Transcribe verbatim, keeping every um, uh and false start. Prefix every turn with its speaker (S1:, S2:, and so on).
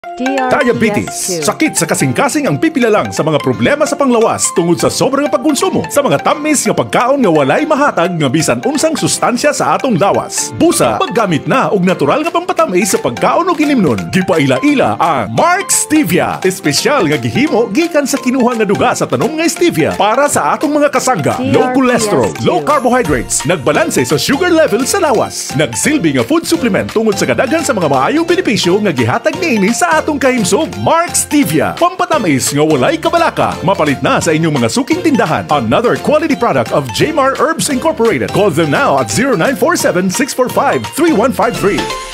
S1: D R P S
S2: Diabetes,
S1: two.
S2: sakit sa kasing-kasing ang pipila lang sa mga problema sa panglawas tungod sa sobrang pagkonsumo sa mga tamis nga pagkaon nga walay mahatag nga bisan unsang sustansya sa atong lawas. Busa, paggamit na og natural nga pampatamis sa pagkaon o ginimnon. Gipaila-ila ang MarkStevia, espesyal nga gihimo gikan sa kinuha nga duga sa tanong nga stevia para sa atong mga kasangga. Low cholesterol, low carbohydrates, nagbalanse sa sugar level sa lawas. Nagsilbi nga food supplement tungod sa kadaghan sa mga maayong benepisyo nga gihatag niini sa atong kahimsog. MarkStevia, pampatamis nga walay kabalaka. Mapalit na sa inyong mga suking tindahan. Another quality product of J M A R Herbs Incorporated. Call them now at zero nine four seven, six four five, three one five three.